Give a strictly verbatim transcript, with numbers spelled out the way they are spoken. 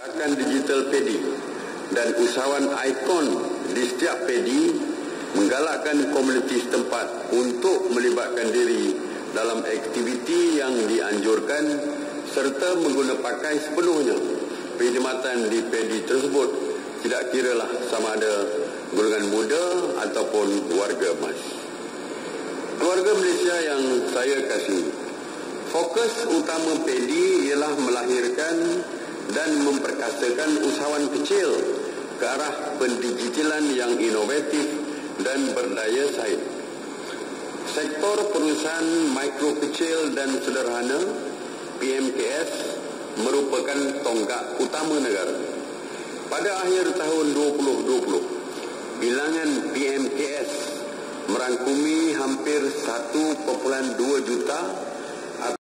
Akan digital pedi dan usahawan ikon di setiap pedi menggalakkan komuniti setempat untuk melibatkan diri dalam aktiviti yang dianjurkan serta mengguna pakai sepenuhnya perkhidmatan di pedi tersebut, tidak kiralah sama ada golongan muda ataupun warga emas. Keluarga Malaysia yang saya kasihi, fokus utama pedi ialah melahirkan dan memperkasakan usahawan kecil ke arah pendigitalan yang inovatif dan berdaya saing. Sektor perusahaan mikro kecil dan sederhana P M K S merupakan tonggak utama negara. Pada akhir tahun dua ribu dua puluh, bilangan P M K S merangkumi hampir satu perpuluhan dua juta